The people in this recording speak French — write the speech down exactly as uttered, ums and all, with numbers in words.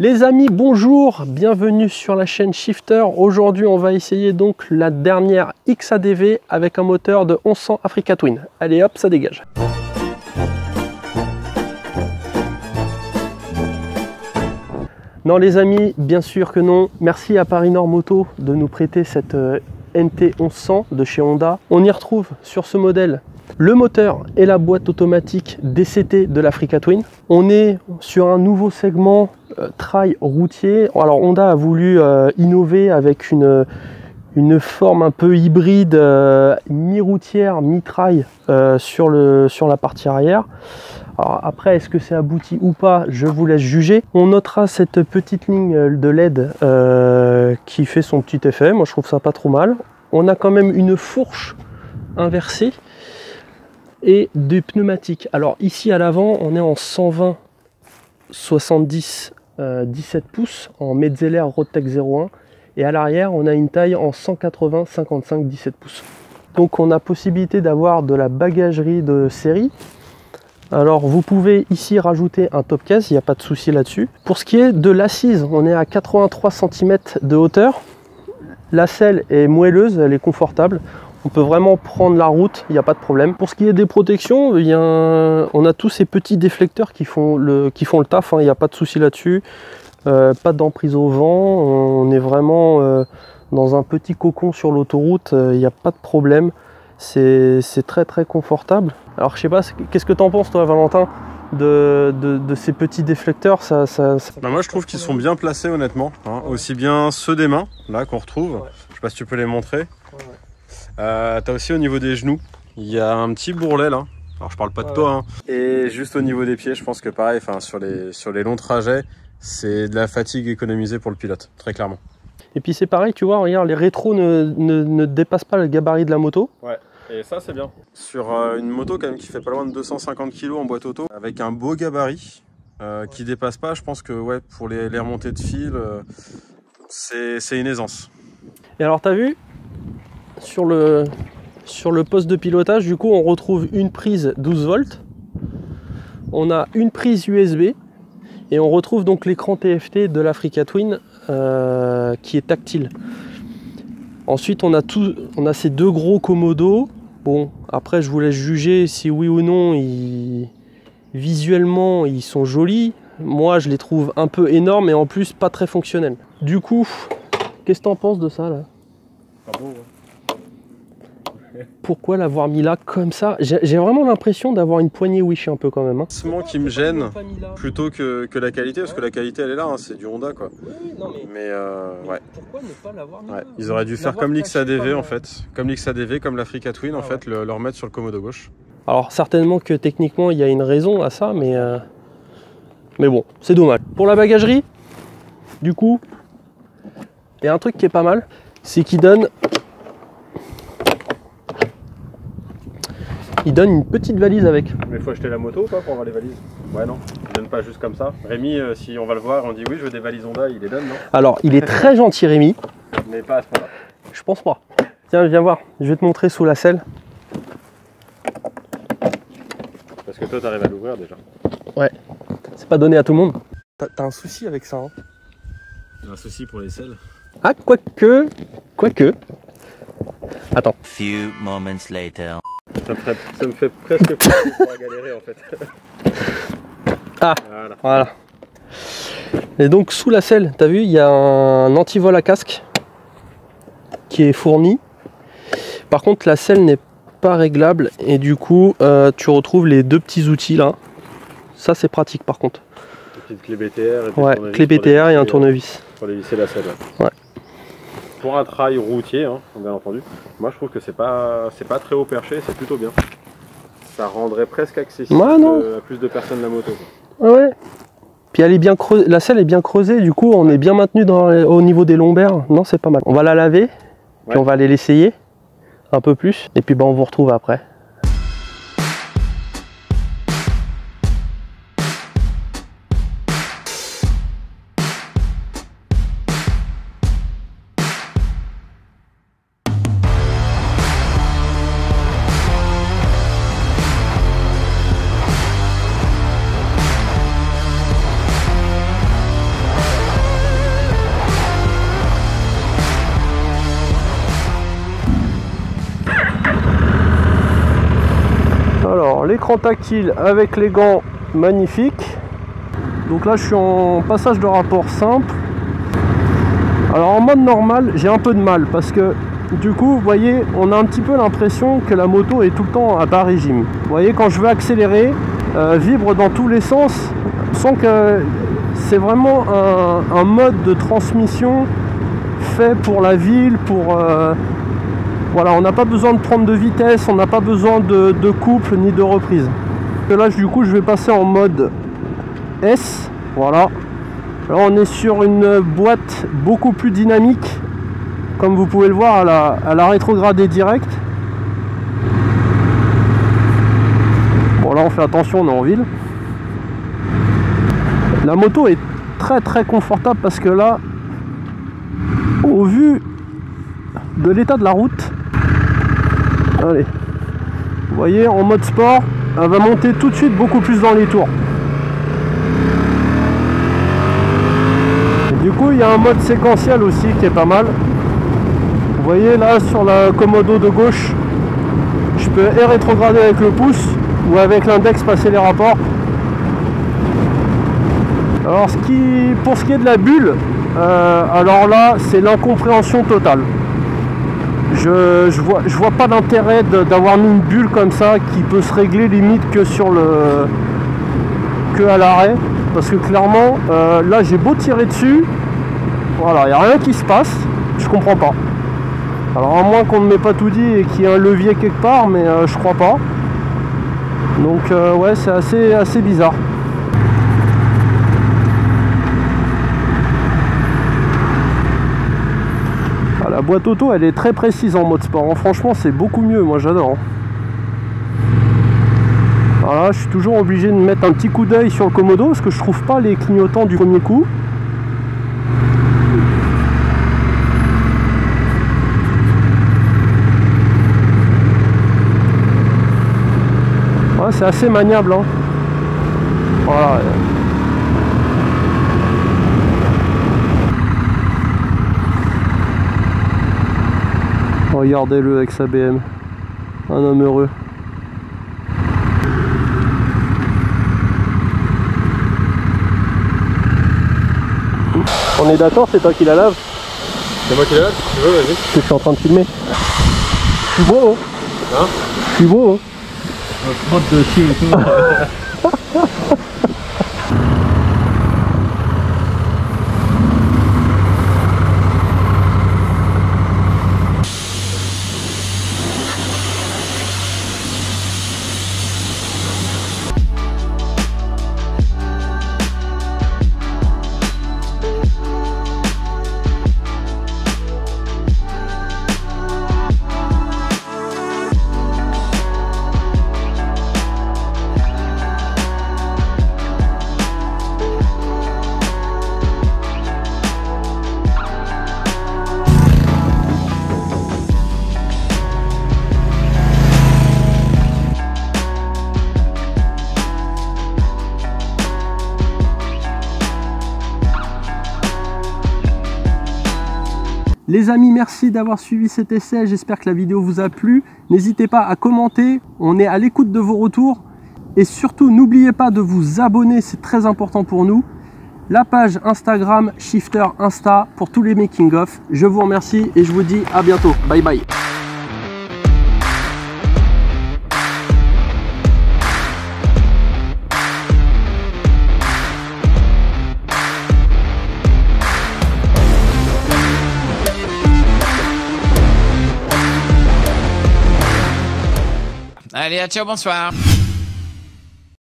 Les amis, bonjour, bienvenue sur la chaîne Shifter. Aujourd'hui, on va essayer donc la dernière X A D V avec un moteur de onze cents Africa Twin. Allez hop, ça dégage. Non les amis, bien sûr que non. Merci à Paris Nord Moto de nous prêter cette N T onze cents de chez Honda. On y retrouve sur ce modèle le moteur et la boîte automatique D C T de l'Africa Twin. On est sur un nouveau segment euh, trail routier. Alors Honda a voulu euh, innover avec une, une forme un peu hybride, euh, mi-routière, mi-trail euh, sur, le, sur la partie arrière. Alors après, est-ce que c'est abouti ou pas, je vous laisse juger. On notera cette petite ligne de L E D euh, qui fait son petit effet. Moi je trouve ça pas trop mal. On a quand même une fourche inversée et des pneumatiques. Alors ici à l'avant, on est en cent vingt soixante-dix euh, dix-sept pouces en Metzeler Roadtech zéro un et à l'arrière, on a une taille en cent quatre-vingts cinquante-cinq dix-sept pouces. Donc on a possibilité d'avoir de la bagagerie de série. Alors vous pouvez ici rajouter un top case, il n'y a pas de souci là-dessus. Pour ce qui est de l'assise, on est à quatre-vingt-trois centimètres de hauteur. La selle est moelleuse, elle est confortable. On peut vraiment prendre la route, il n'y a pas de problème. Pour ce qui est des protections, il y a un... on a tous ces petits déflecteurs qui font le, qui font le taf, hein, il n'y a pas de souci là-dessus. Euh, pas d'emprise au vent, on est vraiment euh, dans un petit cocon sur l'autoroute, il n'y a pas de problème. C'est très très confortable. Alors je sais pas, qu'est-ce que tu en penses toi Valentin de, de, de ces petits déflecteurs ça, ça, ça... Bah moi je trouve qu'ils sont bien placés honnêtement, hein. Ouais. Aussi bien ceux des mains, là qu'on retrouve, ouais. Je sais pas si tu peux les montrer. Ouais, ouais. Euh, tu as aussi au niveau des genoux, il y a un petit bourrelet là, alors je parle pas de ouais, toi, hein. Et juste au niveau des pieds, je pense que pareil, sur les, sur les longs trajets, c'est de la fatigue économisée pour le pilote, très clairement. Et puis c'est pareil, tu vois, regarde, les rétros ne, ne, ne dépassent pas le gabarit de la moto. Ouais. Et ça c'est bien. Sur euh, une moto quand même qui fait pas loin de deux cent cinquante kilos en boîte auto, avec un beau gabarit euh, qui dépasse pas, je pense que ouais, pour les, les remontées de fil, euh, c'est une aisance. Et alors t'as vu, sur le, sur le poste de pilotage, du coup on retrouve une prise douze volts, on a une prise U S B et on retrouve donc l'écran T F T de l'Africa Twin euh, qui est tactile. Ensuite on a, tout, on a ces deux gros commodos. Bon, après je vous laisse juger si oui ou non, ils... visuellement ils sont jolis. Moi je les trouve un peu énormes et en plus pas très fonctionnels. Du coup, qu'est-ce que tu en penses de ça là? Pas beau, ouais. Pourquoi l'avoir mis là comme ça? J'ai vraiment l'impression d'avoir une poignée wish un peu quand même. Hein. C'est ce qui me gêne plutôt que, que la qualité, parce que la qualité elle est là, hein, c'est du Honda quoi. Oui, non, mais, mais euh, mais ouais. Pourquoi ne pas l'avoir mis ouais. là? Ils auraient dû faire comme l'X A D V en fait, comme l'X A D V, comme l'Africa Twin ah, en fait, ouais. le, le remettre sur le commodo gauche. Alors certainement que techniquement il y a une raison à ça, mais, euh... mais bon, c'est dommage. Pour la bagagerie, du coup, il y a un truc qui est pas mal, c'est qu'il donne il donne une petite valise avec. Mais il faut acheter la moto ou pas pour avoir les valises? Ouais non, il donne pas juste comme ça. Rémi, euh, si on va le voir, on dit oui je veux des valises Honda, il les donne non? Alors il est très gentil Rémi. Mais pas à ce point-là. Je pense pas. Tiens viens voir, je vais te montrer sous la selle. Parce que toi tu arrives à l'ouvrir déjà. Ouais, c'est pas donné à tout le monde. T'as un souci avec ça hein? Un souci pour les selles? Ah quoique, quoique. Attends. Few moments later. Ça me, ferait, ça me fait presque plaisir pour galérer en fait. Ah, voilà. voilà. Et donc sous la selle, tu as vu, il y a un antivol à casque qui est fourni. Par contre, la selle n'est pas réglable et du coup, euh, tu retrouves les deux petits outils là. Ça, c'est pratique par contre. Une petite clé B T R. Et ouais, clé B T R et un tournevis. Pour les visser la selle. Ouais. Pour un trail routier, hein, bien entendu, moi je trouve que c'est pas c'est pas très haut perché, c'est plutôt bien. Ça rendrait presque accessible ouais, euh, à plus de personnes la moto. Quoi. Ouais. Puis elle est bien creusée, la selle est bien creusée, du coup on est bien maintenu dans, au niveau des lombaires. Non, c'est pas mal. On va la laver, ouais. Puis on va aller l'essayer un peu plus, et puis bah, on vous retrouve après. Alors l'écran tactile avec les gants, magnifique. Donc là je suis en passage de rapport simple. Alors en mode normal j'ai un peu de mal parce que du coup vous voyez on a un petit peu l'impression que la moto est tout le temps à bas régime. Vous voyez quand je veux accélérer, euh, vibre dans tous les sens, sans que c'est vraiment un, un mode de transmission fait pour la ville, pour euh, voilà, on n'a pas besoin de prendre de vitesse, on n'a pas besoin de, de couple ni de reprise. Et là du coup je vais passer en mode S, voilà. Là on est sur une boîte beaucoup plus dynamique, comme vous pouvez le voir, à la, à la rétrogradée direct. Bon là on fait attention, on est en ville. La moto est très très confortable parce que là, au vu de l'état de la route, allez, vous voyez en mode sport, elle va monter tout de suite beaucoup plus dans les tours. Et du coup il y a un mode séquentiel aussi qui est pas mal. Vous voyez là sur la commodo de gauche, je peux et rétrograder avec le pouce ou avec l'index passer les rapports. Alors ce qui, pour ce qui est de la bulle, euh, alors là c'est l'incompréhension totale. Je, je vois, je vois pas d'intérêt d'avoir mis une bulle comme ça qui peut se régler limite que sur le que à l'arrêt, parce que clairement euh, là j'ai beau tirer dessus, voilà, il n'y a rien qui se passe, je comprends pas. Alors à moins qu'on ne m'ait pas tout dit et qu'il y ait un levier quelque part, mais euh, je crois pas. Donc euh, ouais, c'est assez, assez bizarre. La boîte auto elle est très précise en mode sport, franchement c'est beaucoup mieux, moi j'adore. Voilà, je suis toujours obligé de mettre un petit coup d'œil sur le commodo parce que je trouve pas les clignotants du premier coup. Ouais, c'est assez maniable, hein. Voilà. Regardez-le avec sa B M, un homme heureux. On est d'accord, c'est toi qui la lave? C'est moi qui la lave, si tu veux, vas-y. Je suis en train de filmer. Je suis beau, hein? Hein? Je suis beau, hein? Frotte dessus et tout. Les amis, merci d'avoir suivi cet essai, j'espère que la vidéo vous a plu. N'hésitez pas à commenter, on est à l'écoute de vos retours. Et surtout, n'oubliez pas de vous abonner, c'est très important pour nous. La page Instagram Shifter Insta pour tous les making-of. Je vous remercie et je vous dis à bientôt. Bye bye. Allez, ciao, bonsoir.